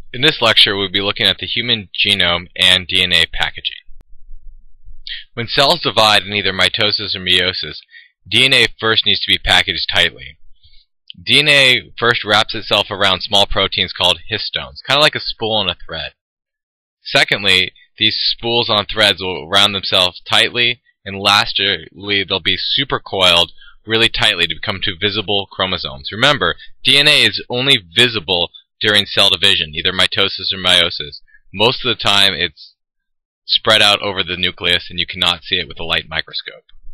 In this lecture, we'll be looking at the human genome and DNA packaging. When cells divide in either mitosis or meiosis, DNA first needs to be packaged tightly. DNA first wraps itself around small proteins called histones, kind of like a spool on a thread. Secondly, these spools on threads will round themselves tightly, and lastly, they'll be supercoiled really tightly to become two visible chromosomes. Remember, DNA is only visible during cell division, either mitosis or meiosis. Most of the time it's spread out over the nucleus and you cannot see it with a light microscope.